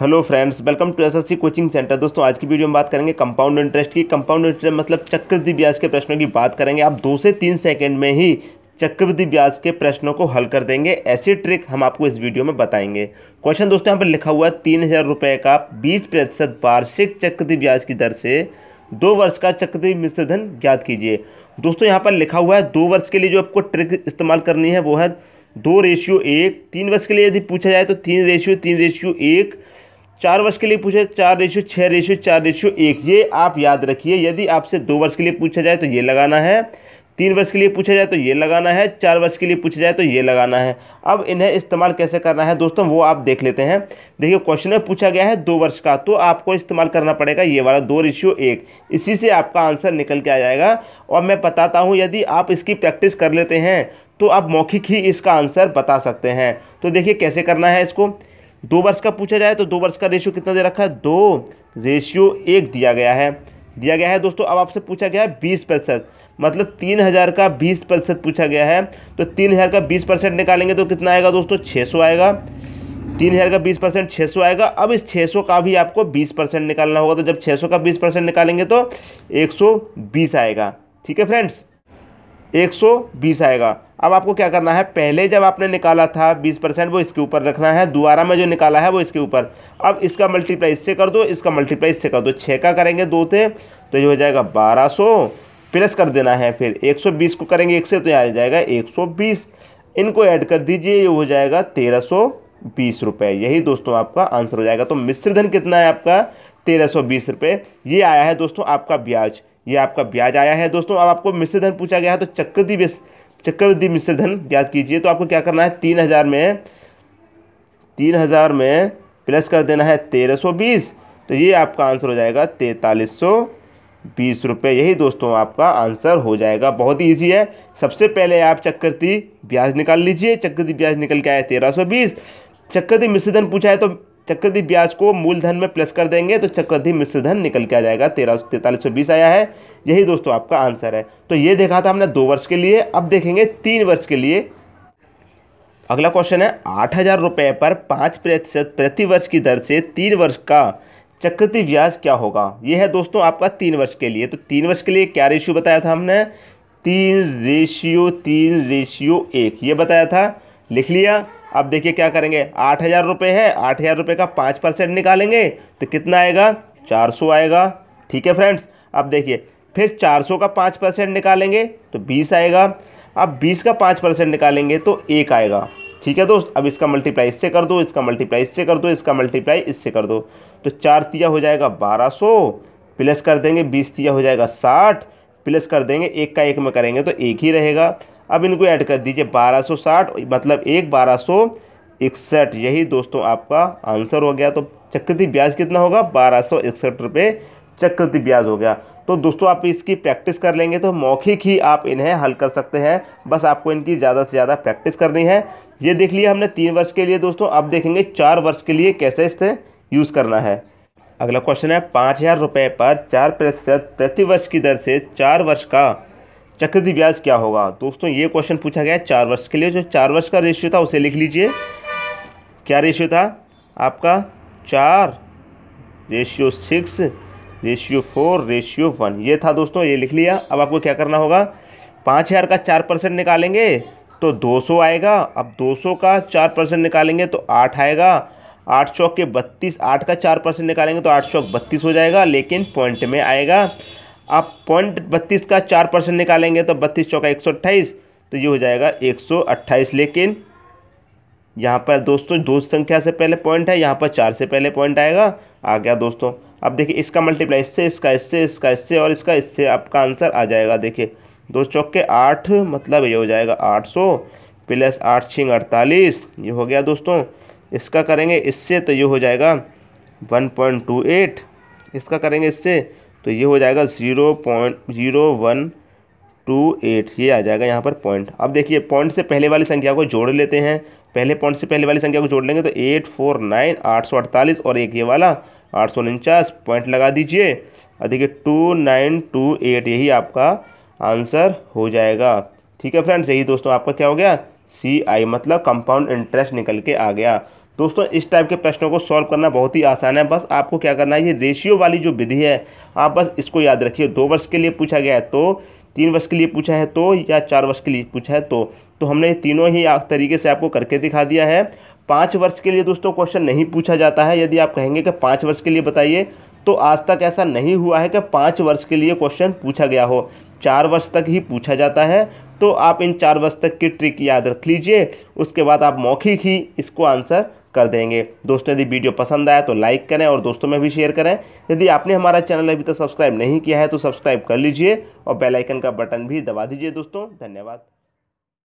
Hello friends, welcome to SSC coaching centre. दोस्तों आज की वीडियो में बात करेंगे कंपाउंड इंटरेस्ट की। कंपाउंड इंटरेस्ट मतलब चक्रवृद्धि ब्याज के प्रश्नों की बात करेंगे। आप 2 से 3 सेकंड में ही चक्रवृद्धि ब्याज के प्रश्नों को हल कर देंगे। ऐसी ट्रिक हम आपको इस वीडियो में बताएंगे। क्वेश्चन दोस्तों यहाँ पर लिखा हुआ है 3000 रुपये का 20% वार्षिक चक्रवृद्धि ब्याज की दर से 2 वर्ष का चक्रवृद्धि मिश्र धन ज्ञात कीजिए। दोस्तों यहाँ पर लिखा हुआ है 2 वर्ष के लिए जो आपको ट्रिक इस्तेमाल करनी है वो है 2:1। 3 वर्ष के लिए यदि पूछा जाए तो 3:3:1। 4 वर्ष के लिए पूछे 4:6:4:1। ये आप याद रखिए। यदि आपसे 2 वर्ष के लिए पूछा जाए तो ये लगाना है, 3 वर्ष के लिए पूछा जाए तो ये लगाना है, 4 वर्ष के लिए पूछा जाए तो ये लगाना है। अब इन्हें इस्तेमाल कैसे करना है दोस्तों वो आप देख लेते हैं। देखिए क्वेश्चन में पूछा गया है 2 वर्ष का, तो आपको इस्तेमाल करना पड़ेगा ये वाला 2:1। इसी से आपका आंसर निकल के आ जाएगा। और मैं बताता हूँ, यदि आप इसकी प्रैक्टिस कर लेते हैं तो आप मौखिक ही इसका आंसर बता सकते हैं। तो देखिए कैसे करना है इसको। 2 वर्ष का पूछा जाए तो 2 वर्ष का रेशियो कितना दे रखा है, 2:1 दिया गया है दोस्तों। अब आपसे पूछा गया है 20%, मतलब 3000 का 20% पूछा गया है। तो 3000 का 20% निकालेंगे तो कितना आएगा दोस्तों, 600 आएगा। 3000 का 20% 600 आएगा। अब इस 600 का भी आपको 20% निकालना होगा। तो जब 600 का 20% निकालेंगे तो 120 आएगा। ठीक है फ्रेंड्स, 120 आएगा। अब आपको क्या करना है, पहले जब आपने निकाला था 20% वो इसके ऊपर रखना है, दोबारा में जो निकाला है वो इसके ऊपर। अब इसका मल्टीप्लाई इससे कर दो, इसका मल्टीप्लाई इससे कर दो। 6 का करेंगे 2 थे तो ये हो जाएगा 1200, प्लस कर देना है। फिर 120 को करेंगे 1 से तो यहाँ आ जाएगा 120। इनको ऐड कर दीजिए, ये हो जाएगा 1320 रुपये। यही दोस्तों आपका आंसर हो जाएगा। तो मिश्र धन कितना है आपका, 1320 रुपये। ये आया है दोस्तों आपका ब्याज, ये आपका ब्याज आया है दोस्तों। अब आपको मिश्र धन पूछा गया है तो चक्रवृद्धि मिश्र धन ज्ञात कीजिए। तो आपको क्या करना है, 3000 में प्लस कर देना है 1320। तो ये आपका आंसर हो जाएगा 4320 रुपये। यही दोस्तों आपका आंसर हो जाएगा। बहुत ही ईजी है। सबसे पहले आप चक्रवृद्धि ब्याज निकाल लीजिए। चक्रवृद्धि ब्याज निकल के आया 1320। चक्रवृद्धि मिश्र धन पूछा है तो चक्रवृद्धि ब्याज को मूलधन में प्लस कर देंगे तो चक्रवृद्धि मिश्र धन निकल के आ जाएगा। 4320 आया है। यही दोस्तों आपका आंसर है। तो ये देखा था हमने 2 वर्ष के लिए। अब देखेंगे 3 वर्ष के लिए। अगला क्वेश्चन है 8000 रुपये पर 5% प्रति वर्ष की दर से 3 वर्ष का चक्रवृद्धि ब्याज क्या होगा। ये है दोस्तों आपका 3 वर्ष के लिए। तो 3 वर्ष के लिए क्या रेशियो बताया था हमने, 3:3:1 ये बताया था, लिख लिया। अब देखिए क्या करेंगे, 8000 रुपये है, 8000 रुपये का 5% निकालेंगे तो कितना आएगा, 400 आएगा। ठीक है फ्रेंड्स। अब देखिए फिर 400 का 5% निकालेंगे तो 20 आएगा। अब 20 का 5% निकालेंगे तो 1 आएगा। ठीक है दोस्त। अब इसका मल्टीप्लाई इससे कर दो, इसका मल्टीप्लाई इससे कर दो, इसका मल्टीप्लाई इससे कर दो। तो 4 तिया हो जाएगा 1200, प्लस कर देंगे 20 तिया हो जाएगा 60, प्लस कर देंगे 1 का 1 में करेंगे तो 1 ही रहेगा। अब इनको ऐड कर दीजिए 1260 मतलब 1261। यही दोस्तों आपका आंसर हो गया। तो चक्रवृद्धि ब्याज कितना होगा, 1261 रुपये चक्रवृद्धि ब्याज हो गया। तो दोस्तों आप इसकी प्रैक्टिस कर लेंगे तो मौखिक ही आप इन्हें हल कर सकते हैं। बस आपको इनकी ज़्यादा से ज़्यादा प्रैक्टिस करनी है। ये देख लिया हमने 3 वर्ष के लिए दोस्तों। अब देखेंगे 4 वर्ष के लिए कैसे इसे यूज़ करना है। अगला क्वेश्चन है 5000 रुपये पर 4% प्रति वर्ष की दर से 4 वर्ष का चक्रवृद्धि ब्याज क्या होगा। दोस्तों ये क्वेश्चन पूछा गया है 4 वर्ष के लिए। जो 4 वर्ष का रेशियो था उसे लिख लीजिए। क्या रेशियो था आपका, 4:6:4:1 ये था दोस्तों, ये लिख लिया। अब आपको क्या करना होगा, 5000 का 4% निकालेंगे तो 200 आएगा। अब 200 का 4% निकालेंगे तो 8 आएगा। 8 चौक के 32, 8 का 4% निकालेंगे तो 8 चौक 32 हो जाएगा, लेकिन पॉइंट में आएगा। आप 0.32 का 4% निकालेंगे तो 32 चौका 128, तो ये हो जाएगा 128। लेकिन यहाँ पर दोस्तों 2 संख्या से पहले पॉइंट है, यहाँ पर 4 से पहले पॉइंट आएगा, आ गया दोस्तों। अब देखिए इसका मल्टीप्लाई इससे, इसका इससे, इसका इससे और इसका इससे, आपका आंसर आ जाएगा। देखिए 2 चौक के 8 मतलब ये हो जाएगा 800 प्लस 8 छिंग 48, ये हो गया दोस्तों। इसका करेंगे इससे तो ये हो जाएगा 1.28। इसका करेंगे इससे तो ये हो जाएगा 0.0128। ये आ जाएगा यहाँ पर पॉइंट। अब देखिए पॉइंट से पहले वाली संख्या को जोड़ लेते हैं। पहले पॉइंट से पहले वाली संख्या को जोड़ लेंगे तो 849 848 और एक ये वाला 849, पॉइंट लगा दीजिए। और देखिए 2928 यही आपका आंसर हो जाएगा। ठीक है फ्रेंड्स, यही दोस्तों आपका क्या हो गया, CI मतलब कंपाउंड इंटरेस्ट निकल के आ गया। दोस्तों इस टाइप के प्रश्नों को सॉल्व करना बहुत ही आसान है। बस आपको क्या करना है, ये रेशियो वाली जो विधि है आप बस इसको याद रखिए। 2 वर्ष के लिए पूछा गया है तो, 3 वर्ष के लिए पूछा है तो, या 4 वर्ष के लिए पूछा है तो हमने ये तीनों ही तरीके से आपको करके दिखा दिया है। 5 वर्ष के लिए दोस्तों क्वेश्चन नहीं पूछा जाता है। यदि आप कहेंगे कि 5 वर्ष के लिए बताइए, तो आज तक ऐसा नहीं हुआ है कि 5 वर्ष के लिए क्वेश्चन पूछा गया हो। 4 वर्ष तक ही पूछा जाता है। तो आप इन 4 वर्ष तक की ट्रिक याद रख लीजिए, उसके बाद आप मौखिक ही इसको आंसर कर देंगे। दोस्तों यदि वीडियो पसंद आया तो लाइक करें और दोस्तों में भी शेयर करें। यदि आपने हमारा चैनल अभी तक सब्सक्राइब नहीं किया है तो सब्सक्राइब कर लीजिए और बेल आइकन का बटन भी दबा दीजिए। दोस्तों धन्यवाद।